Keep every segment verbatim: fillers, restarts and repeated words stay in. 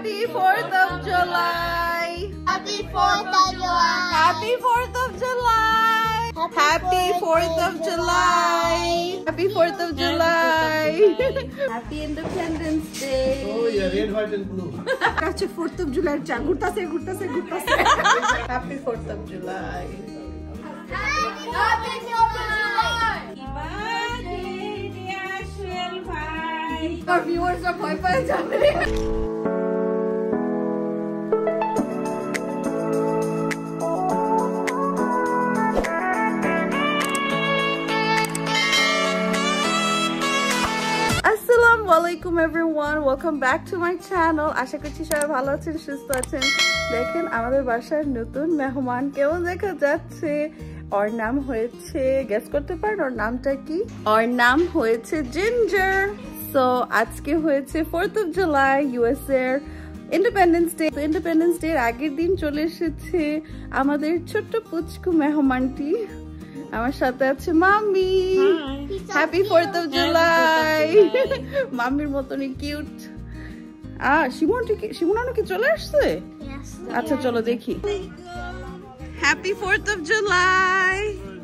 Happy fourth of July! Happy fourth of July! Happy fourth of July! Happy fourth of July! Happy fourth of July! Happy Independence Day! Oh yeah, red, white and blue. Kache fourth of July cha gurtase gurtase gurtase. Happy fourth of July! Happy fourth of July! Our viewers are ভয় পেয়ে যাবে। Assalamu alaikum everyone, welcome back to my channel. আশা করছি সবাই ভালো আছেন, সুস্থ আছেন। দেখেন আমাদের বাসার নতুন মেহমান কেমন দেখা যাচ্ছে। ওর নাম হয়েছে, গেস করতে পারেন ওর নামটা কি? ওর নাম হয়েছে জিঞ্জার। সো আজকে হয়েছে ফোর্থ অফ জুলাই, ইউএস এর ইন্ডিপেন্ডেন্স ডে। তো ইন্ডিপেন্ডেন্স ডে এর আগের দিন চলে এসেছে আমাদের ছোট্ট পুচকু মেহমানটি। আমার সাথে আছে mummy. Happy fourth of July. মাম্মির মতনই কিউট। আহ শিমুনটি কি, শিমুনানু কি চলে আসছে? আচ্ছা চলো দেখি। Happy fourth of July.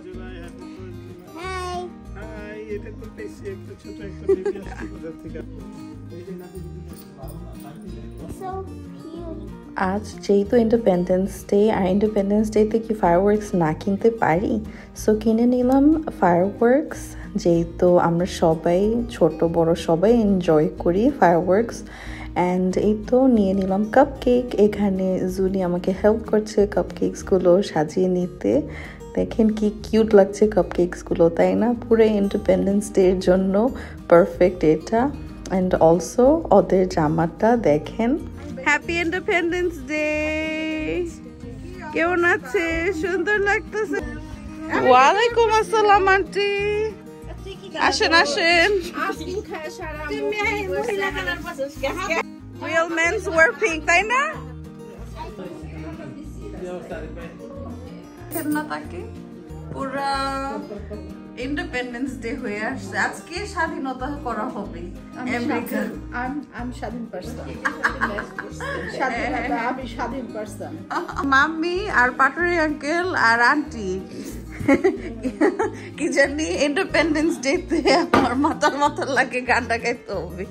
Hi! Hi, এটা তো পেছি একটা ছোট একটা বেবি আসছে কোথা থেকে। So cute. আজ যেহেতু ইন্ডিপেন্ডেন্স ডে, আর ইন্ডিপেন্ডেন্স ডেতে কি ফায়ারওয়ার্কস না কিনতে পারি, সো কিনে নিলাম ফায়ারওয়ার্কস। যেহেতু আমরা সবাই ছোট বড় সবাই এনজয় করি ফায়ারওয়ার্কস। অ্যান্ড এই তো নিয়ে নিলাম কাপ কেক। এখানে জুলি আমাকে হেল্প করছে কাপ কেকসগুলো সাজিয়ে নিতে। দেখেন কি কিউট লাগছে কাপ কেকসগুলো, তাই না? পুরো ইন্ডিপেন্ডেন্স ডের জন্য পারফেক্ট এটা। অ্যান্ড অলসো ওদের জামাটা দেখেন। Happy independence day. কেমন আছে? সুন্দর লাগতেছে। ওয়ালাইকুম আসসালাম আন্টি। আসেন আসেন। Real men's wear pink, তাই না? না তাকে পুরা ইন্ডিপেন্ডেন্স ডে হয়ে আসছে। আজকে স্বাধীনতা করা হবে আমেরিকা। I'm স্বাধীন পারসন। স্বাধীনতা আমি স্বাধীন পারসন। মাম্মি আর পাটুরি আঙ্কেল আর আন্টি কি জানি ইন্ডিপেন্ডেন্স ডে তে আমার মাথার মাথার লাগে গানটা গাইতে হবে।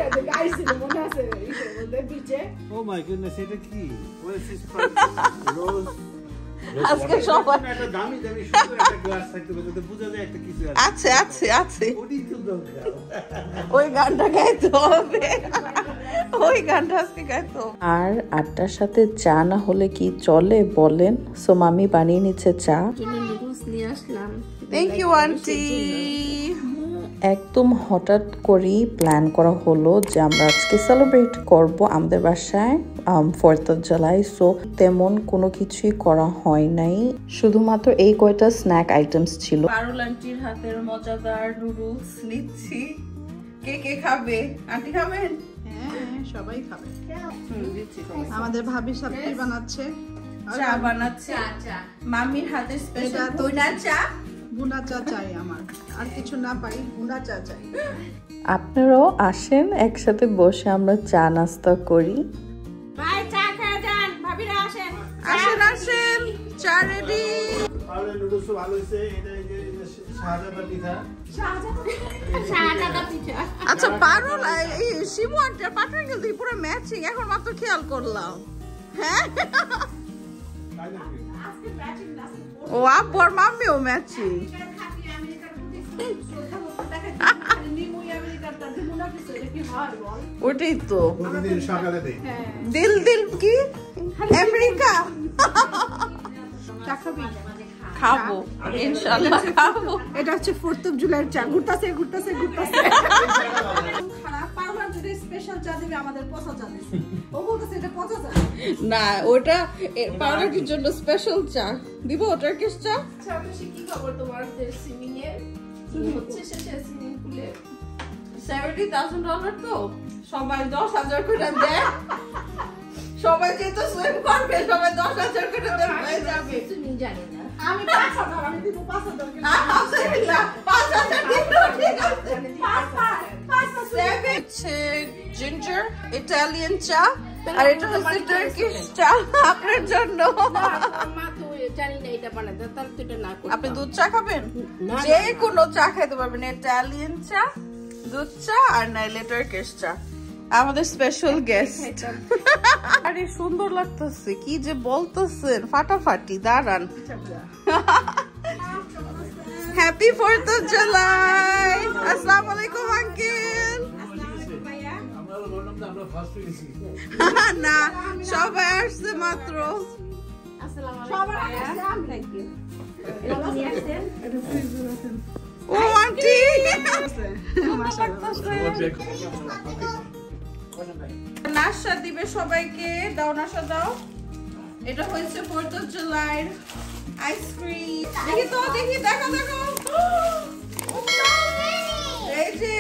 Oh my goodness, এটা কি? What is this from? Rose. আজকে সবাই একটা দামি দামি সুন্দর একটা গ্লাস থাকতে পারে, যাতে বোঝা যায় একটা কিছু আছে। আছে আছে আছে। ওডি তো দরকার। ওই গানটা গাইতে হবে, ওই গানটা আজকে গাইতে হবে। আর আটটার সাথে চা না হলে কি চলে বলেন? সো মামি বানিয়ে নিচ্ছে চা। Thank you aunty. একদম হঠাৎ করেই প্ল্যান করা হলো যে আমরা আজকে সেলিব্রেট করব আমাদের বাসায় ফোর্থ অফ জুলাই। সো তেমন কোনো কিছুই করা হয় নাই, শুধুমাত্র এই কয়টা স্ন্যাক আইটেমস ছিল। পারুল আন্টির হাতের মজাদার নুডলস নিচ্ছি। কে কে খাবে? আন্টি খাবেন? হ্যাঁ সবাই খাবে। হুম, দিচ্ছি। আমাদের ভাবি সব কি বানাচ্ছে? চা বানাচ্ছে। মাম্মির হাতে স্পেশাল বুনা চা। বুনা চা চাই আমার, আর কিছু না পাই বুনা চা চাই। আপনারাও আসেন, একসাথে বসে আমরা চা নাস্তা করি। Bye, চা খেয়ে যান। ভাবিরা আসেন। আসেন আসেন, চা রেডি। আর নুডলস ভালো হইছে। এটা এই যে শাহজাদা পিঠা। শাহজাদা পিঠা। আচ্ছা পারুল এই শিমু আন্টি আর পাটুরি আঙ্কেল দুই পুরো ম্যাচিং, এখন মাত্র খেয়াল করলাম। হ্যাঁ তাই নাকি? ও আব্বু আর মাম্মিও ম্যাচিং। ওটাই তো প্রতিদিন সকালে দেই। দিল দিল কি আমেরিকা। চা খাবি? খাবো ইনশাআল্লাহ খাবো। এটা হচ্ছে ফোর্থ অফ জুলাই চা। ঘুরতাছে ঘুরতাছে ঘুরতাছে। খারাপ পারমান যদি স্পেশাল চা দিবে, আমাদের পচা চা দিছে। ও বলতেছে এটা পচা চা। না ওটা পাউডারের জন্য স্পেশাল চা দিব। ওটার কি চা? আচ্ছা বেশি কি খবর তোমার সুইমিং এর? কি হচ্ছে শেষে সুইমিং পুলে? সেভেন্টি থাউজেন্ড ডলার তো সবাই দশ হাজার করে দেয়। সবাই যেহেতু সুইম করবে সবাই দশ হাজার করে দেয় হয়ে যাবে। সুইমিং জানি না। আমি পাঁচ হাজার আমি দিব পাঁচ হাজার। আলহামদুলিল্লাহ পাঁচ হাজার দিল, ঠিক আছে। পাঁচ পাঁচ পাঁচ সেভেন জিঞ্জার ইটালিয়ান চা আর এটা হচ্ছে টার্কিশ চা আপনার জন্য। মা তো জানি না এটা বানাতে, তার তো এটা না করতে। আপনি দুধ চা খাবেন? যে কোনো চা খাইতে পারবেন, ইটালিয়ান চা, দুধ চা আর নাইলে টার্কিশ চা। আমাদের স্পেশাল গেস্ট। আরে সুন্দর লাগতেছে, কি যে বলতেছেন, ফাটাফাটি। দাঁড়ান। Happy fourth of July. আসসালামু আলাইকুম আঙ্কেল। না, সবাই আসছে মাত্র। ও আন্টি, নাস্তা দিবে সবাইকে। দাও নাস্তা দাও। এটা হয়েছে ফোর্থ অফ জুলাই আইসক্রিম। দেখি তো, দেখি, দেখো দেখো। এই যে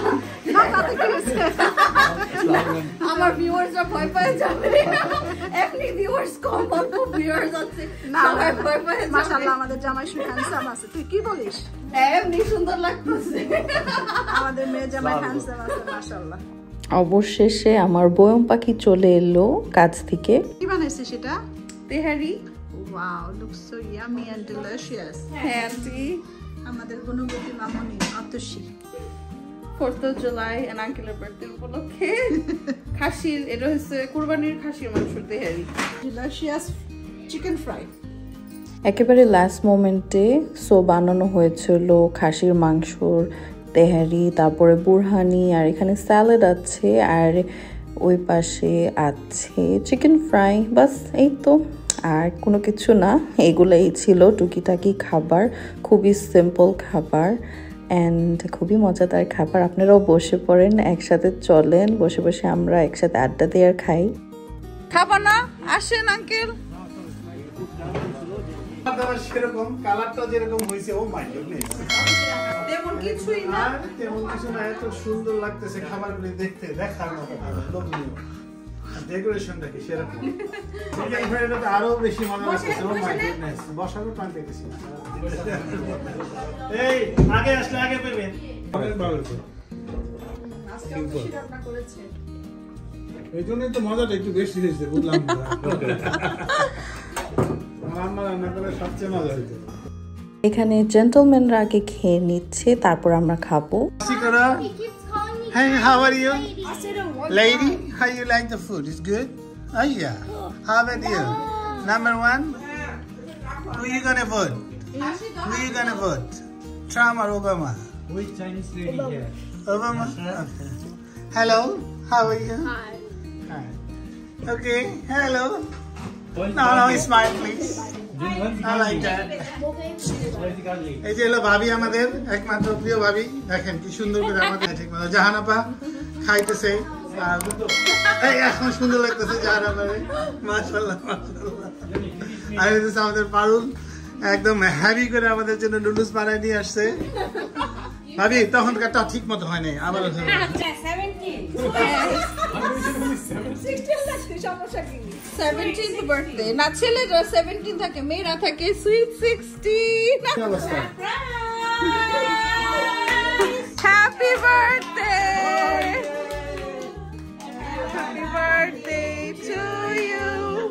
আমার ভিউয়ার্সরা ভয় পেয়ে যাবে। এমনি ভিউয়ার্স কম, অত ভিউয়ার্স আছে, সবাই ভয় পেয়ে যাবে। মাশাআল্লাহ আমাদের জামাই শুনে হ্যান্ডসাম আছে। তুই কি বলিস? এমনি সুন্দর লাগতেছে। আমাদের মেয়ে জামাই হ্যান্ডসাম আছে মাশাআল্লাহ। অবশেষে আমার বয়ম পাখি চলে এলো কাজ থেকে। কি বানাইছে সেটা? তেহারি। Wow, looks so yummy and delicious. হ্যাঁ আন্টি, আমাদের গুণবতী মামনি Atashi fourth of July and আঙ্কেলের বার্থডে উপলক্ষে খাসির, এটা হচ্ছে কুরবানির খাসির মাংসের তেহারি। Delicious chicken fry. একেবারে লাস্ট মোমেন্টে সো বানানো হয়েছিল খাসির মাংসর তেহারি, তারপরে বুরহানি, আর এখানে স্যালাড আছে, আর ওই পাশে আছে চিকেন ফ্রাই। বাস এই তো, আর কোনো কিছু না। এগুলাই ছিল টুকিটাকি খাবার, খুবই সিম্পল খাবার অ্যান্ড খুবই মজাদার খাবার। আপনারাও বসে পড়েন, একসাথে চলেন, বসে বসে আমরা একসাথে আড্ডা দিয়ে আর খাই। খাবা না? আসেন আঙ্কেল। সেরকম কালারটা যেরকম হয়েছে, ও মাই গডনেস, তেমন কিছুই না। তেমন কিছু না, এত সুন্দর লাগতেছে খাবারগুলি দেখতে, দেখার মতো লোভনীয়। ডেকোরেশনটা কি সেরকম, আরো বেশি মজা লাগতেছে। ও মাই গডনেস, বসারও টান পেতেছি। এই আগে আসলে আগে পেবেন। এই জন্যই তো মজাটা একটু বেশি হয়েছে, বুঝলাম। আমার রান্না করে সবচেয়ে মজা হয়েছে। এখানে জেন্টলম্যানরা আগে খেয়ে নিচ্ছে, তারপর আমরা খাবো। Hey, how are you? Lady, how you like the food? It's good? Oh yeah. How about you? Number one? Who you gonna vote? Who you gonna vote? Trump or Obama? Which Chinese lady here? Obama? Okay. Hello, how are you? Hi. Hi. Okay, hello. No, no, smile please. I like that. এই যে হলো ভাবি, আমাদের একমাত্র প্রিয় ভাবি। দেখেন কি সুন্দর করে আমাদের ঠিক মতো জাহানাপা খাইতেছে, আর এই এখন সুন্দর লাগতেছে জাহানাপারে। মাশাআল্লাহ মাশাআল্লাহ। আর এই যে আমাদের পারুল একদম হ্যাভি করে আমাদের জন্য নুডলস বানায় নিয়ে আসছে। ভাবি তখনকারটা ঠিক মতো হয়নি, আবার সেভেন্টিন্থ বার্থডে না, ছেলেরা সেভেন্টিন থাকে, মেয়েরা থাকে sweet sixteen. Happy birthday, happy birthday to you.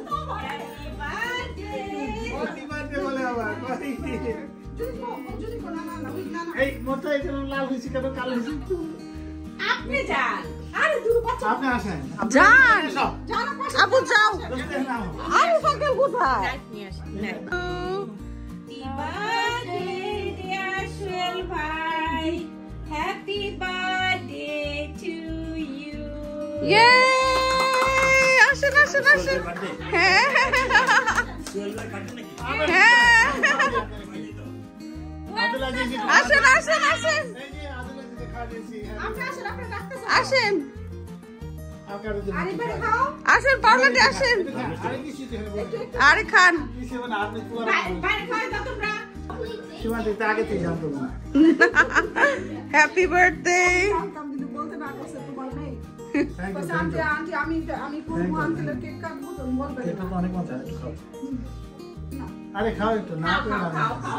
এই মোটা এখানে লাল হয়েছে কেন, কালো হয়েছে? আপনি যান। আরে দুটো বাচ্চা। আপনি আসেন। যান। যান আপু যাও। আপনি আরে সাইকেল কোথায়? Happy birthday to you. Yay! আসেন আসেন আসেন। হ্যাঁ হ্যাঁ, আসেন আসেন আসেন আসেন আসেন, পার্লারে আসেন। আরে খান। Happy birthday. বলতে না করছে তোমার নেই। আন্টি আন্টি আমি আমি করব আঙ্কেলের কেক কাটবো, তুমি বলবে। এটা তো অনেক মজা। আরে খাও একটু, না খাও খাও।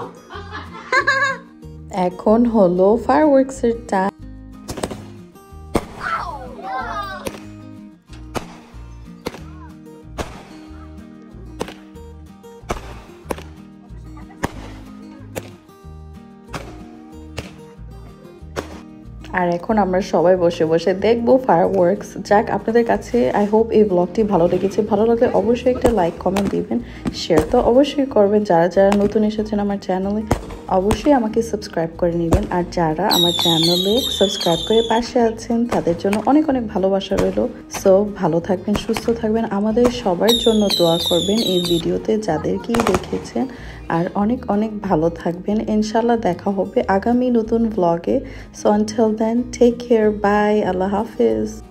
এখন হলো ফায়ারওয়ার্কসের টাইম। আর এখন আমরা সবাই বসে বসে দেখবো ফায়ারওয়ার্কস। যাক, আপনাদের কাছে আই হোপ এই ব্লগটি ভালো লেগেছে। ভালো লাগলে অবশ্যই একটা লাইক কমেন্ট দিবেন, শেয়ার তো অবশ্যই করবেন। যারা যারা নতুন এসেছেন আমার চ্যানেলে অবশ্যই আমাকে সাবস্ক্রাইব করে নেবেন। আর যারা আমার চ্যানেলে সাবস্ক্রাইব করে পাশে আছেন তাদের জন্য অনেক অনেক ভালোবাসা রইল। সো ভালো থাকবেন, সুস্থ থাকবেন, আমাদের সবার জন্য দোয়া করবেন এই ভিডিওতে যাদেরকেই দেখেছেন। আর অনেক অনেক ভালো থাকবেন। ইনশাল্লাহ দেখা হবে আগামী নতুন ব্লগে। So until then, take care, bye, আল্লাহ হাফিজ।